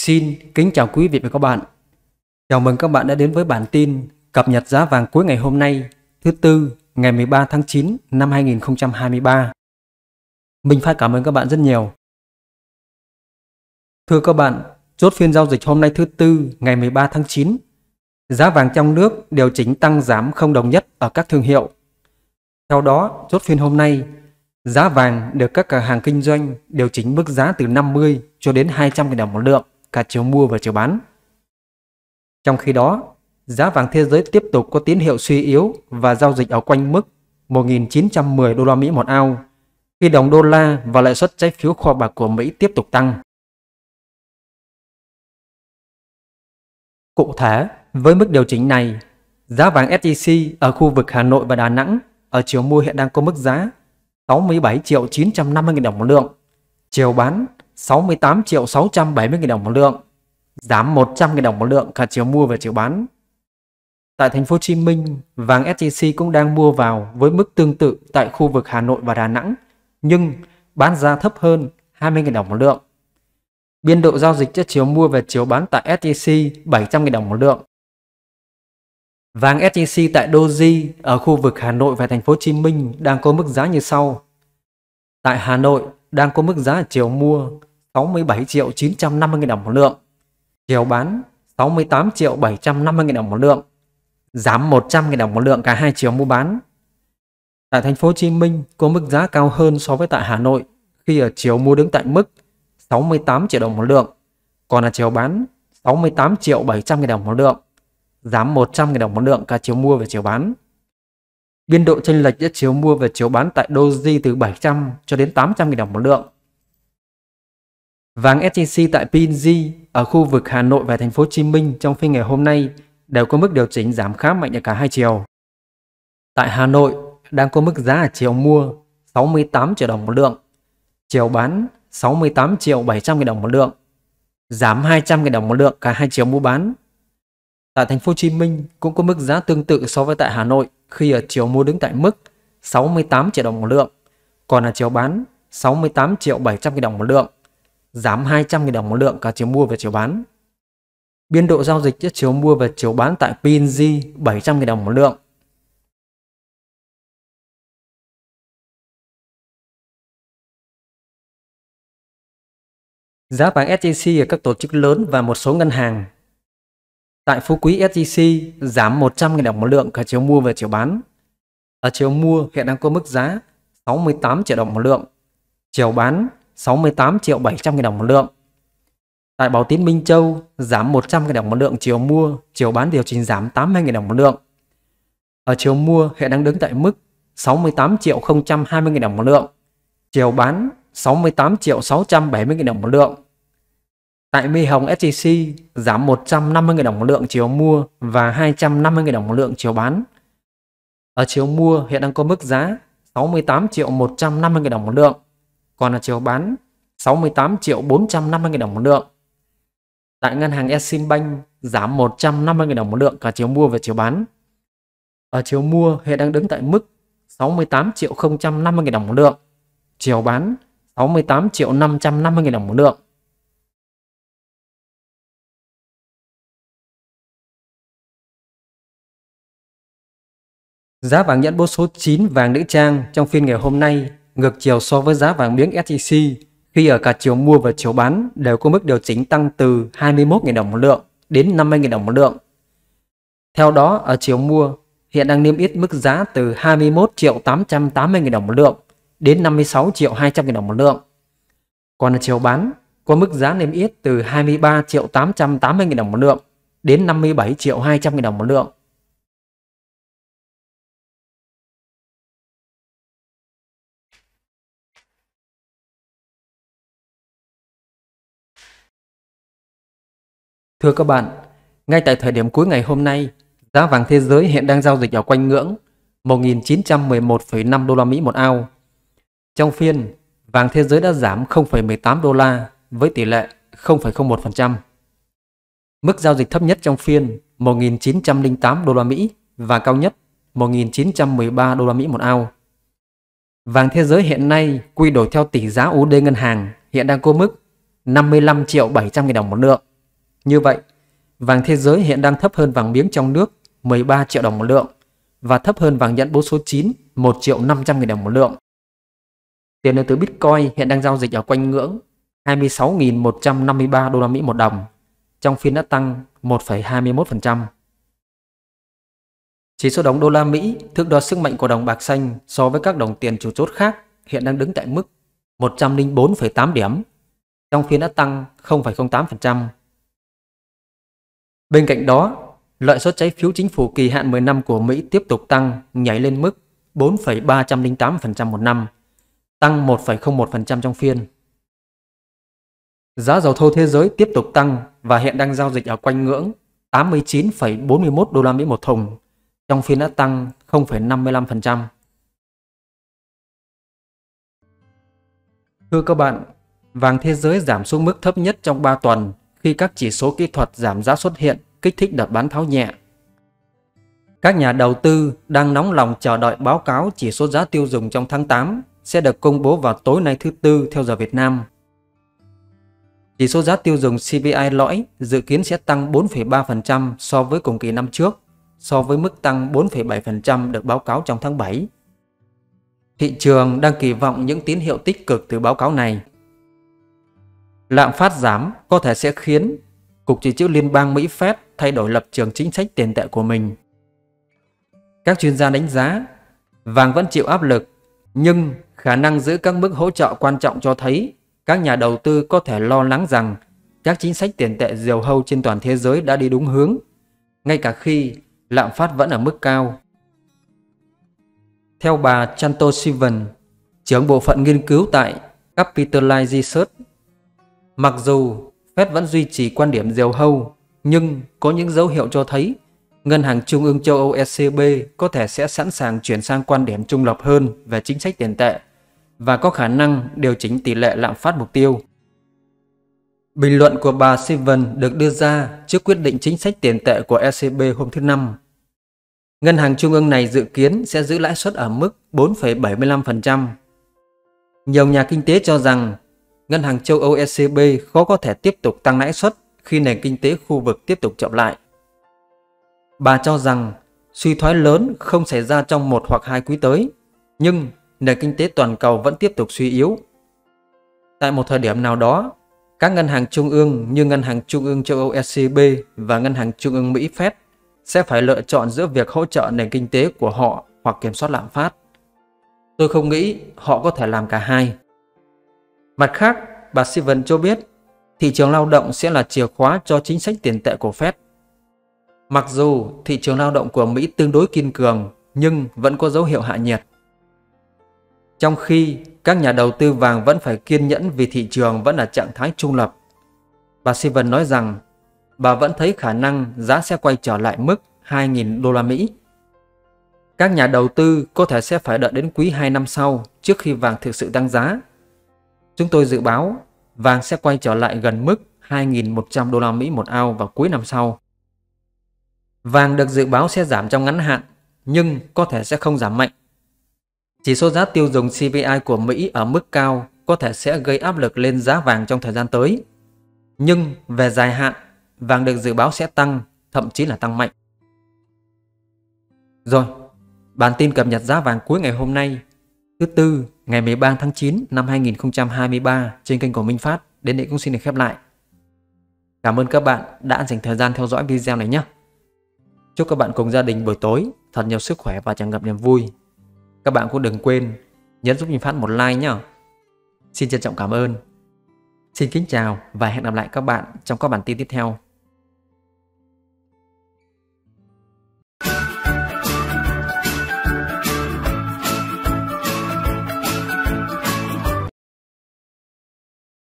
Xin kính chào quý vị và các bạn. Chào mừng các bạn đã đến với bản tin cập nhật giá vàng cuối ngày hôm nay, thứ Tư, ngày 13 tháng 9 năm 2023. Mình phải cảm ơn các bạn rất nhiều. Thưa các bạn, chốt phiên giao dịch hôm nay thứ Tư, ngày 13 tháng 9, giá vàng trong nước điều chỉnh tăng giảm không đồng nhất ở các thương hiệu. Theo đó, chốt phiên hôm nay, giá vàng được các cửa hàng kinh doanh điều chỉnh mức giá từ 50 cho đến 200.000 đồng một lượng, cả chiều mua và chiều bán. Trong khi đó, giá vàng thế giới tiếp tục có tín hiệu suy yếu và giao dịch ở quanh mức 1.910 đô la Mỹ một ounce, khi đồng đô la và lãi suất trái phiếu kho bạc của Mỹ tiếp tục tăng. Cụ thể, với mức điều chỉnh này, giá vàng SJC ở khu vực Hà Nội và Đà Nẵng ở chiều mua hiện đang có mức giá 67.950.000 đồng một lượng, chiều bán 68.670.000 đồng một lượng, giảm 100.000 đồng một lượng cả chiều mua và chiều bán. Tại thành phố Hồ Chí Minh, vàng SJC cũng đang mua vào với mức tương tự tại khu vực Hà Nội và Đà Nẵng, nhưng bán giá thấp hơn 20.000 đồng một lượng. Biên độ giao dịch cho chiều mua và chiều bán tại SJC 700.000 đồng một lượng. Vàng SJC tại Doji ở khu vực Hà Nội và thành phố Hồ Chí Minh đang có mức giá như sau. Tại Hà Nội đang có mức giá chiều mua 67.950.000 đồng một lượng, chiều bán 68.750.000 đồng một lượng, giảm 100.000 đồng một lượng cả hai chiều mua bán. Tại thành phố Hồ Chí Minh có mức giá cao hơn so với tại Hà Nội, khi ở chiều mua đứng tại mức 68 triệu đồng một lượng, còn ở chiều bán 68.700.000 đồng một lượng, giảm 100.000 đồng một lượng cả chiều mua và chiều bán. Biên độ chênh lệch giữa chiều mua và chiều bán tại Doji từ 700 cho đến 800.000 đồng một lượng. Vàng SJC tại PNG ở khu vực Hà Nội và thành phố Hồ Chí Minh trong phiên ngày hôm nay đều có mức điều chỉnh giảm khá mạnh ở cả hai chiều. Tại Hà Nội đang có mức giá ở chiều mua 68 triệu đồng một lượng, chiều bán 68.700.000 đồng một lượng, giảm 200.000 đồng một lượng cả hai chiều mua bán. Tại thành phố Hồ Chí Minh cũng có mức giá tương tự so với tại Hà Nội, khi ở chiều mua đứng tại mức 68 triệu đồng một lượng, còn ở chiều bán 68.700.000 đồng một lượng, giảm 200.000 đồng một lượng cả chiều mua và chiều bán. Biên độ giao dịch giữa chiều mua và chiều bán tại PNG 700.000 đồng một lượng. Giá vàng SJC ở các tổ chức lớn và một số ngân hàng. Tại Phú Quý SJC giảm 100.000 đồng một lượng cả chiều mua và chiều bán. Ở chiều mua hiện đang có mức giá 68 triệu đồng một lượng, chiều bán 68.700.000 đồng một lượng. Tại Bảo Tín Minh Châu giảm 100.000 đồng một lượng chiều mua, chiều bán điều chỉnh giảm 80.000 đồng một lượng. Ở chiều mua hiện đang đứng tại mức 68.020.000 đồng một lượng, chiều bán 68.670.000 đồng một lượng. Tại My Hồng SJC giảm 150.000 đồng một lượng chiều mua và 250.000 đồng một lượng chiều bán. Ở chiều mua hiện đang có mức giá 68.150.000 đồng một lượng, còn ở chiều bán 68.450.000 đồng một lượng. Tại ngân hàng Eximbank giảm 150.000 đồng một lượng cả chiều mua và chiều bán. Ở chiều mua hiện đang đứng tại mức 68.050.000 đồng một lượng, chiều bán 68.550.000 đồng một lượng. Giá vàng nhẫn bố số 9 vàng nữ trang trong phiên ngày hôm nay ngược chiều so với giá vàng miếng SJC, khi ở cả chiều mua và chiều bán đều có mức điều chỉnh tăng từ 21.000 đồng một lượng đến 50.000 đồng một lượng. Theo đó, ở chiều mua hiện đang niêm yết mức giá từ 21.880.000 đồng một lượng đến 56.200.000 đồng một lượng. Còn ở chiều bán có mức giá niêm yết từ 23.880.000 đồng một lượng đến 57.200.000 đồng một lượng. Thưa các bạn, ngay tại thời điểm cuối ngày hôm nay, giá vàng thế giới hiện đang giao dịch ở quanh ngưỡng 1.911,5 đô la Mỹ một ounce. Trong phiên, vàng thế giới đã giảm 0,18 đô la với tỷ lệ 0,01%. Mức giao dịch thấp nhất trong phiên 1.908 đô la Mỹ và cao nhất 1.913 đô la Mỹ một ounce. Vàng thế giới hiện nay quy đổi theo tỷ giá USD ngân hàng hiện đang có mức 55.700.000 đồng một lượng, Như vậy, vàng thế giới hiện đang thấp hơn vàng miếng trong nước 13 triệu đồng một lượng và thấp hơn vàng nhẫn 4 số 9 1.500.000 đồng một lượng. Tiền điện tử Bitcoin hiện đang giao dịch ở quanh ngưỡng 26.153 đô la Mỹ một đồng, trong phiên đã tăng 1,21%. Chỉ số đồng đô la Mỹ thước đo sức mạnh của đồng bạc xanh so với các đồng tiền chủ chốt khác hiện đang đứng tại mức 104,8 điểm, trong phiên đã tăng 0,08%. Bên cạnh đó, lợi suất trái phiếu chính phủ kỳ hạn 10 năm của Mỹ tiếp tục tăng, nhảy lên mức 4,308% một năm, tăng 1,01% trong phiên. Giá dầu thô thế giới tiếp tục tăng và hiện đang giao dịch ở quanh ngưỡng 89,41 đô la Mỹ một thùng, trong phiên đã tăng 0,55%. Thưa các bạn, vàng thế giới giảm xuống mức thấp nhất trong 3 tuần khi các chỉ số kỹ thuật giảm giá xuất hiện, kích thích đợt bán tháo nhẹ. Các nhà đầu tư đang nóng lòng chờ đợi báo cáo chỉ số giá tiêu dùng trong tháng 8 sẽ được công bố vào tối nay thứ Tư theo giờ Việt Nam. Chỉ số giá tiêu dùng CPI lõi dự kiến sẽ tăng 4,3% so với cùng kỳ năm trước, so với mức tăng 4,7% được báo cáo trong tháng 7. Thị trường đang kỳ vọng những tín hiệu tích cực từ báo cáo này. Lạm phát giảm có thể sẽ khiến Cục Dự trữ Liên bang Mỹ Fed thay đổi lập trường chính sách tiền tệ của mình. Các chuyên gia đánh giá, vàng vẫn chịu áp lực, nhưng khả năng giữ các mức hỗ trợ quan trọng cho thấy các nhà đầu tư có thể lo lắng rằng các chính sách tiền tệ diều hâu trên toàn thế giới đã đi đúng hướng, ngay cả khi lạm phát vẫn ở mức cao. Theo bà Chantal Sivan, trưởng bộ phận nghiên cứu tại Capitalized Research, mặc dù Fed vẫn duy trì quan điểm diều hâu, nhưng có những dấu hiệu cho thấy Ngân hàng Trung ương châu Âu ECB có thể sẽ sẵn sàng chuyển sang quan điểm trung lập hơn về chính sách tiền tệ và có khả năng điều chỉnh tỷ lệ lạm phát mục tiêu. Bình luận của bà Sivan được đưa ra trước quyết định chính sách tiền tệ của ECB hôm thứ Năm. Ngân hàng Trung ương này dự kiến sẽ giữ lãi suất ở mức 4,75%. Nhiều nhà kinh tế cho rằng Ngân hàng châu Âu ECB khó có thể tiếp tục tăng lãi suất khi nền kinh tế khu vực tiếp tục chậm lại. Bà cho rằng suy thoái lớn không xảy ra trong 1 hoặc 2 quý tới, nhưng nền kinh tế toàn cầu vẫn tiếp tục suy yếu. Tại một thời điểm nào đó, các ngân hàng trung ương như Ngân hàng Trung ương châu Âu ECB và Ngân hàng Trung ương Mỹ Fed sẽ phải lựa chọn giữa việc hỗ trợ nền kinh tế của họ hoặc kiểm soát lạm phát. Tôi không nghĩ họ có thể làm cả hai. Mặt khác, bà Sivan cho biết thị trường lao động sẽ là chìa khóa cho chính sách tiền tệ của Fed. Mặc dù thị trường lao động của Mỹ tương đối kiên cường, nhưng vẫn có dấu hiệu hạ nhiệt. Trong khi các nhà đầu tư vàng vẫn phải kiên nhẫn vì thị trường vẫn ở trạng thái trung lập. Bà Sivan nói rằng bà vẫn thấy khả năng giá sẽ quay trở lại mức 2.000 đô la Mỹ. Các nhà đầu tư có thể sẽ phải đợi đến quý 2 năm sau trước khi vàng thực sự tăng giá. Chúng tôi dự báo vàng sẽ quay trở lại gần mức 2.100 đô la Mỹ một ounce vào cuối năm sau. Vàng được dự báo sẽ giảm trong ngắn hạn, nhưng có thể sẽ không giảm mạnh. Chỉ số giá tiêu dùng CPI của Mỹ ở mức cao có thể sẽ gây áp lực lên giá vàng trong thời gian tới. Nhưng về dài hạn, vàng được dự báo sẽ tăng, thậm chí là tăng mạnh. Rồi, bản tin cập nhật giá vàng cuối ngày hôm nay, thứ Tư, ngày 13 tháng 9 năm 2023 trên kênh của Minh Phát đến đây cũng xin được khép lại. Cảm ơn các bạn đã dành thời gian theo dõi video này nhé. Chúc các bạn cùng gia đình buổi tối thật nhiều sức khỏe và tràn ngập niềm vui. Các bạn cũng đừng quên nhấn giúp Minh Phát một like nhé. Xin trân trọng cảm ơn. Xin kính chào và hẹn gặp lại các bạn trong các bản tin tiếp theo.